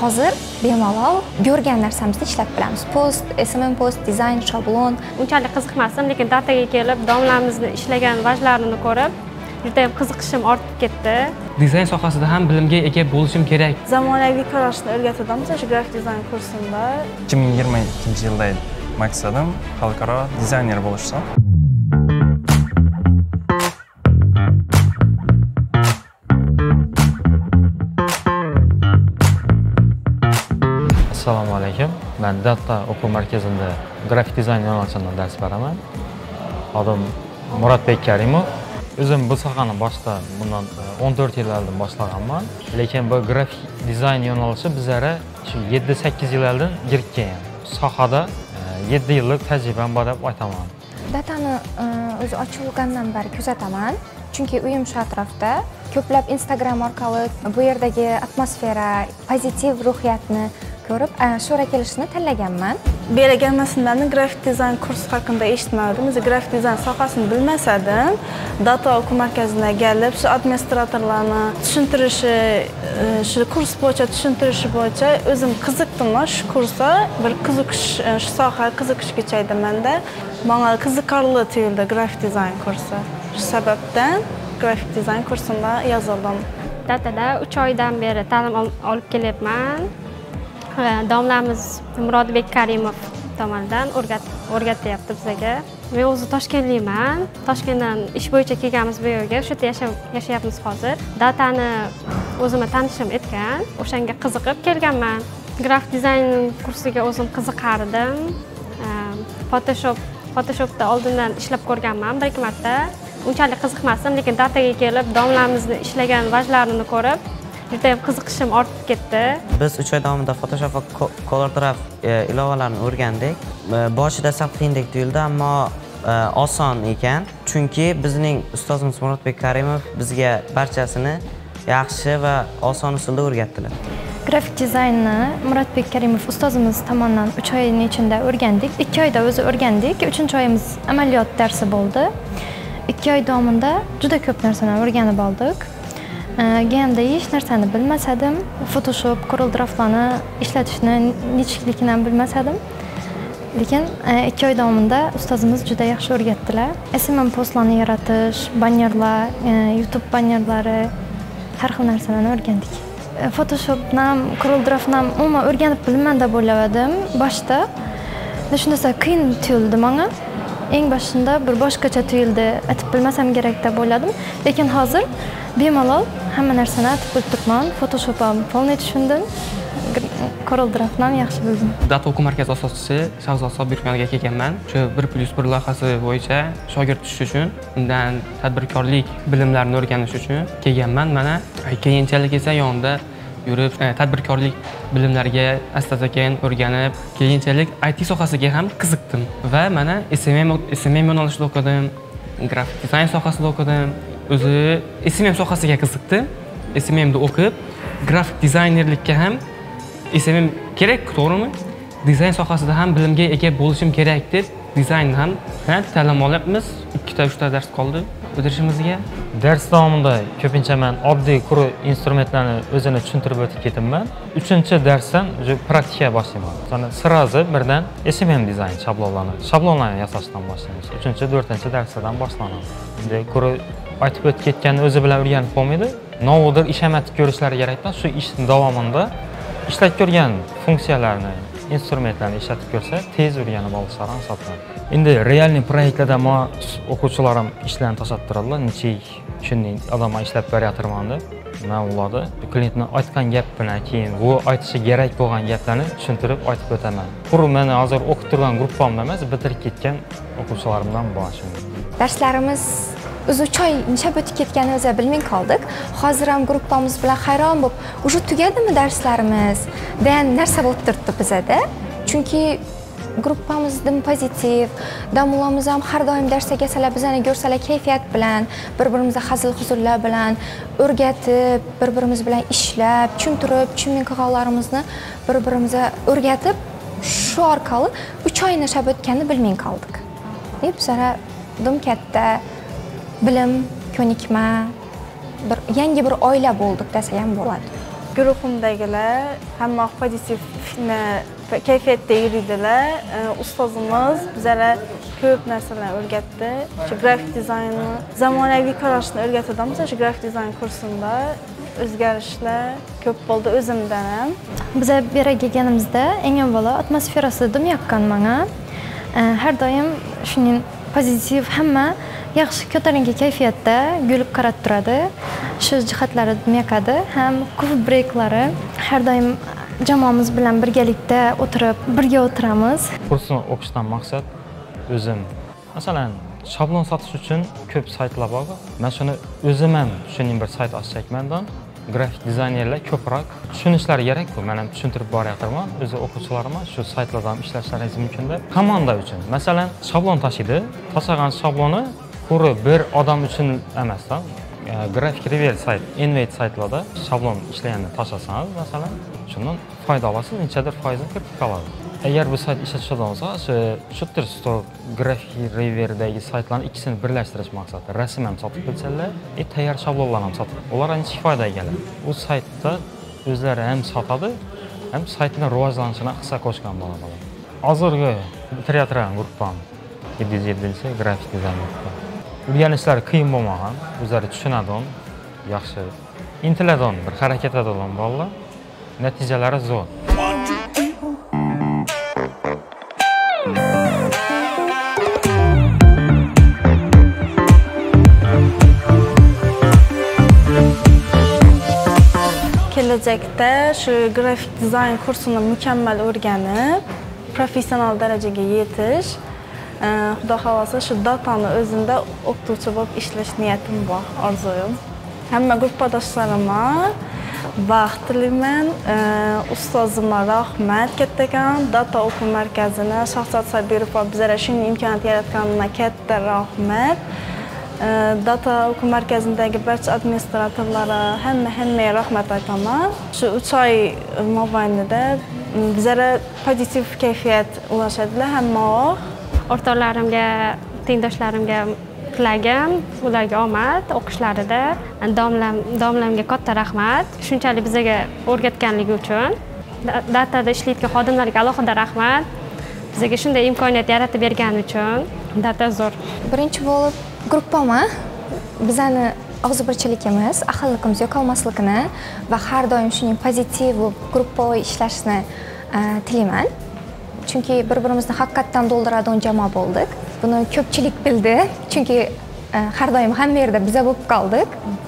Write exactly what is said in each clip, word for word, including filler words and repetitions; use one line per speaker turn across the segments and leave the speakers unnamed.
hozir bemalol ko'rgan narsamizni ishlab bilamiz. Post, S M M post, dizayn, shablon.
Unchalik qiziqmasdim, lekin dataga kelib, domlamizni ishlagan vajlarini ko'rib, juda ham qiziqishim ortib ketdi.
Dizayn sohasida ham bilimga ega bo'lishim kerak.
Zamonaviy qarashni o'rgatamiz o'sha grafik dizayn kursida.
ikki ming yigirma ikkinchi yilda maqsadim xalqaro dizayner bo'lishdi.
Assalomu alaykum. Men Data o'quv markazida grafik dizayn yo'nalishidan dars beraman. Adım Muratbek Karimov. O'zim bu sohani boshda bundan o'n to'rt yil oldin boshlaganman. Lekin bu grafik dizayn yo'nalishi bizlari shu yetti sakkiz yil oldin kirib kelgan. Sohada yetti yillik tajribam bor deb aytaman.
Datani o'zi ochilgandan beri kuzataman. Chunki uyim shu atrofda. Ko'plab Instagram orqali bu yerdagi atmosfera, pozitiv ruhiyatni ko'rib, shura kelishni tanlaganman.
Belgilanmasimdan grafik dizayn kursi haqida eshitmadim. O'zi grafik dizayn sohasini bilmasadim, Data o'quv markaziga kelib, shu administratorlarni tushuntirishi, shu kurs bo'yicha tushuntirishi bo'yicha o'zim qiziqdim shu kursga. Bir qiziqish, shu soha qiziqish kechaydi menda. Menga qiziqarli tuyuldi grafik dizayn kursi. Shu sababdan grafik dizayn kursida yozildim.
Datada uch oydan beri ta'lim olib kelyapman. Domlamiz Muratbek Karimov tomonidan o'rgatyapti bizga. Men o'zi Toshkentliman. Toshkentdan ish bo'yicha kelganmiz bu yerga. Shu yerda yashayapmiz hozir. Datani o'zimga tanishim etgan, o'shanga qiziqib kelganman. Grafik dizayn kursiga o'zim qiziqardim. Photoshop Photoshopda oldindan ishlab ko'rganman bir ikki marta. Unchalik qiziqmasdim, lekin dataga kelib, domlamizni ishlagan vajlarini ko'rib, juda ham qiziqishim ortib ketdi.
Biz uch oy davomida Photoshop va ColorDraw ilovalarini o'rgandik. Boshida sal qiyindek tuyuldi, ammo oson ekan. Chunki bizning ustozimiz Muratbek Karimov bizga barchasini yaxshi va oson usulda o'rgatdilar.
Grafik dizaynni Muratbek Karimov ustozimiz tomonidan uch oyning ichida o'rgandik. ikki oyda o'zi o'rgandik. uchinchi oyimiz amaliyot darsi bo'ldi. ikki oy davomida juda ko'p narsani o'rganib oldik. Ganda hech narsani bilmasadim, Photoshop, CorelDraw'larni ishlatishni nechikligini ham bilmasadim. Lekin ikki oy davomida ustozimiz juda yaxshi o'rgatdilar. S M M postlarni yaratish, bannerlar, YouTube bannerlari, har xil narsalarni o'rgandik. Photoshopni ham, CorelDraw'ni ham umuman o'rganib bilman deb o'yladim boshda. Shunda qiyin tuyuldi menga. Eng boshida bir boshqacha tuyuldi, aytib bilmasam kerak deb o'yladim. Lekin hozir bemalol hamma narsani aytib o'tiribman. Photoshop ham polniy tushundim. CorelDraw'ni ham yaxshi bildim.
Data o'quv markazi asoschisi Shahzod Sobirov yoniga kelganman. Shu bir plyus bir loyihasi bo'yicha shogird tutish uchun, undan tadbirkorlik bilimlarini o'rganish uchun kelganman. Mana keyinchalik esa yonida yurib, tadbirkorlik bilimlariga asta-sekin o'rganib, keyinchalik I T sohasiga ham qiziqdim va mana S M M S M M yo'nalishida o'qidim, grafik dizayn sohasida o'qidim. O'zi S M M sohasiga qiziqdi. S M M'da o'qib, grafik dizaynerlikka ham S M M kerak, to'g'rimi? Dizayn sohasida ham bilimga ega bo'lishim kerak deb dizaynni ham ta'lim olyapmiz. ikkita uchta dars qoldi bitirishimizga.
Dars davomida ko'pincha men oddiy kuru instrumentlarni o'zini tushuntirib o'tib ketibman. uchinchi darsdan praktikaga boshlayman. Sonra sirazi birdan S M M dizayn shablonlarni, shablonlarni yasashdan boshlaymiz. uchinchi to'rtinchi darsdan boshlanadi. Endi kuru aytib o'tib ketganni o'zi bilan o'rganib bo'lmaydi. Novodir ish amalda ko'rishlari kerakda, shu ish davomida ishlab ko'rgan funksiyalarni, instrumentlarni ishlatib ko'rsa, tez o'rganib olishlari hisoblanadi. Endi realniy proyektlarda men o'quvchilarim ishlarni tashattiradilar, necha kunning odamlar ishlab berayotirman deb. Men ularga klientning aytgan gap bilan keyin bu aytishi kerak bo'lgan gaplarni tushuntirib aytib o'taman. Qurib meni hozir o'qib turgan gruppamda emas, bitirib ketgan o'quvchilarimdan bor shunday.
Darslarimiz o'zi uch oy nishab o'tib ketganini o'zi bilmay qoldik. Hozir ham gruppamiz bilan hayron bo'lib, "Uje tugadimi darslarimiz?" degan narsa bo'lib turibdi bizda. Chunki gruppamiz dim pozitiv, damolamiz ham har doim darsga kelsalar, bizani ko'rsalar kayfiyat bilan, bir-birimizga hazil-huzullar bilan o'rgatib, bir-birimiz bilan ishlab, tushuntirib, tushunmay qolganlarimizni bir-birimizga o'rgatib, shu orqali uch oy nishab o'tganini bilmay qoldik. Deb bizlar dim katta bilim, ko'nikma, bir yangi bir oila bo'ldik desa ham bo'ladi.
guruhimdagilar hamma pozitiv kayfiyatda yurdilar. Ustozimiz bizlarga ko'p narsalar o'rgatdi. Shu grafik dizaynni, zamonaviy qarashni o'rgatamiz. Shu grafik dizayn kursida o'zgarishlar ko'p bo'ldi o'zimdan ham.
Biz bu yerga kelganimizda eng avvalo atmosferasi dim yoqqan menga. Har doim shuning pozitiv hamma yaxshi ko'tarinki kayfiyatda gulib qarab turadi. Shu jihatlari dim yoqadi. Ham ko'p breyklari har doim jamoamiz bilan birgalikda o'tirib, birga o'tiramiz.
Kursni o'qishdan maqsad o'zim. Masalan, shablon sotish uchun ko'p saytlar bor. Men shuni o'zim ham shuning bir sayt ochsakmandan grafik dizaynerlar ko'proq tushunishlari kerak-ku. Men ham tushuntirib boryapman. O'zi o'quvchilarimga shu saytlardan ishlashlaringiz mumkin-da. Komanda uchun. Masalan, shablon tashiydi. Tashagan shabloni quri bir odam uchun emasdan grafik river sayt, invade saytlarda shablon ishlaganini tashasangiz, masalan, shundan foyda olasiz, nechadir foizini kiritib qoladi. Agar bu sayt ishlatishadigan bo'lsa, shu Shooter Store grafik riverdagi saytlarni ikkisini birlashtirish maqsadida rasm ham sotib bilsalar, e tayyor shablonlar ham sotib. Ular ancha foydaga keladi. U saytda o'zlari ham sotadi, ham saytning rivojlanishini hissa qo'shgan bo'ladi. Hozirgi bitirayotgan guruhdan yetti yuz yettinchi grafik dizayn guruhi. O'rganishlari qiyin bo'lmagan, o'zlari tushunadigan, yaxshi intiladigan, bir harakat etadigan bolalar, natijalari zo'r.
Kelajakda shu grafik dizayn kursini mukammal o'rganib, professional darajaga yetish, Xudo xolasa shu datani o'zimda o'qituvchi bo'lib ishlash niyatim bor, orzuyim. Hamma guruhdoshlarimga vaqt tilayman, ustozimga rahmat kattakon, data o'quv markazini Shahzod Sabirov bizlarga shunday imkoniyat yaratganiga katta rahmat. Data o'quv markazidagi barcha administratorlarga hamma hammaga rahmat aytaman. Shu uch oy mobaynida bizlarga pozitiv kayfiyat ulashadilar hamma.
O'rtoqlarimga, tengdoshlarimga tilagim, ularga omad o'qishlarida. Domlam, domlamga katta rahmat. Shunchalik bizga o'rgatganligi uchun. Datada ishlayotgan xodimlarga alohida rahmat. Bizga shunday imkoniyat yaratib bergani uchun data zo'r.
Birinchi bo'lib gruppama bizani og'zibirchiligimiz, ahilligimiz yo'qolmasligini va har doim shuning pozitiv gruppoviy ishlashni tilayman. Chunki bir-birimizni haqiqatdan to'ldiradigan jamoa bo'ldik. Buni ko'pchilik bildi, chunki har doim hamma yerda biza bo'lib qoldik.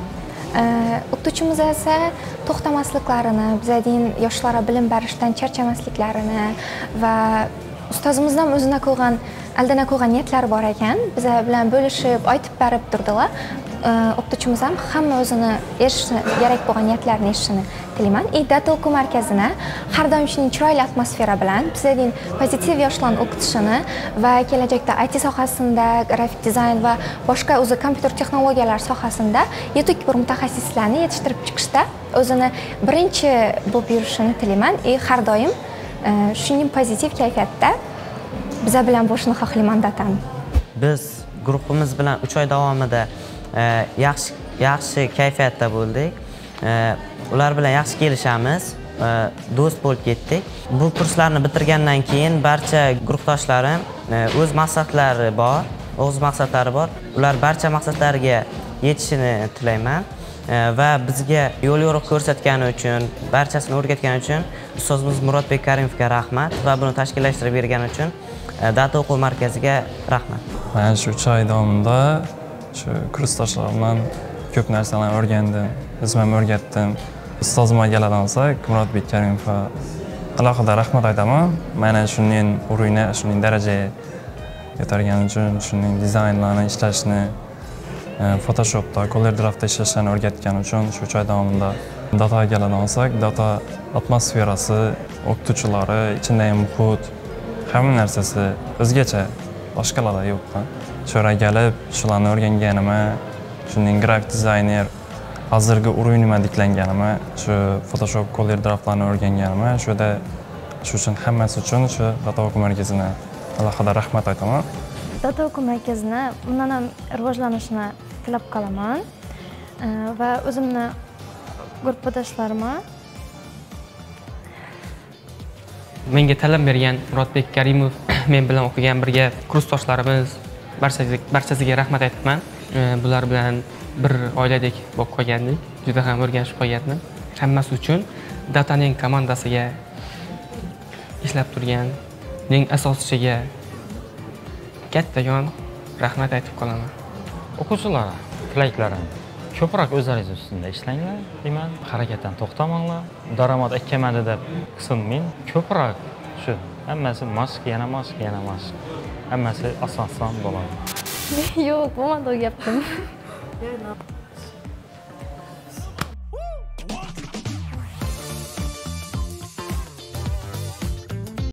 O'qituvchimiz esa to'xtamasliklarini, bizning yoshlarga bilim berishdan charchamasliklarini va ustozimiz ham o'zina qo'ygan, aldana qo'ygan niyatlari bor ekan. Biza bilan bo'lishib, aytib berib turdilar. O'qituvchimiz ham hamma o'zini erishishni kerak bo'lgan niyatlarini erishishini tilayman. Data o'quv markazini har doim shuning chiroyli atmosfera bilan bizning pozitiv yoshlarni o'qitishini va kelajakda I T sohasida, grafik dizayn va boshqa o'zi kompyuter texnologiyalari sohasida yetuk bir mutaxassislarni yetishtirib chiqishda o'zini birinchi bo'lib yurishini tilayman. E har doim shuning pozitiv kayfiyatda biza bilan bo'lishni xohlayman datan.
Biz guruhimiz bilan uch oy davomida yaxshi yaxshi kayfiyatda bo'ldik. Ular bilan yaxshi kelishamiz, do'st bo'lib ketdik. Bu kurslarni bitirgandan keyin barcha guruhdoshlarim o'z maqsadlari bor, o'z maqsadlari bor. Ular barcha maqsadlariga yetishini tilayman va bizga yo'l yo'riq ko'rsatgani uchun, barchasini o'rgatgani uchun ustozimiz Murodbek Karimovga rahmat va buni tashkillashtirib bergani uchun Data o'quv markaziga rahmat.
Men shu uch oy davomida shu kursdoshlarim bilan ko'p narsalarni o'rgandim, o'zim ham o'rgatdim. Ustozimga keladigan bo'lsak, Murodbek Karimovga alohida rahmat aytaman. Mana shuning o'rinni, shuning darajaga ko'targani uchun, shuning dizaynlarni ishlashni, Photoshopda, ColorDraft'da ishlashni o'rgatgani uchun shu uch oy davomida dataga keladigan bo'lsak, data atmosferasi, o'qituvchilari, ichidagi muhit, hamma narsasi o'zgacha, boshqalarda yo'q. Shu yerga kelib, shularni o'rganganimga, shuning grafik dizayner hozirgi uruv nima diklanganimga, shu Photoshop, ColorDraft'larni o'rganganimga, shu yerda shu uchun hammasi uchun shu data o'quv markazini alohida rahmat aytaman.
Data o'quv markazini undan ham rivojlanishini tilab qolaman va o'zimni guruhdoshlarimga
menga ta'lim bergan Murodbek Karimov, men bilan o'qigan birga kursdoshlarimiz barchasiga barchasiga rahmat aytaman. Bular bilan bir oiladek bo'lib qolgandik. Juda ham o'rganishib qolgandim. Hammasi uchun Dataning komandasiga ishlab turgan ning asoschisiga kattayon rahmat aytib qolaman.
O'quvchilar, tilaklarim ko'proq o'zlaringiz ustida ishlanglar, deyman. Harakatdan to'xtamanglar. Daromad aytganman deb qisinmang. Ko'proq shu hammasi mashq, yana mashq, yana mashq. Hammasi oson-oson bo'ladi.
Yo'q, bo'lmadi u gapim.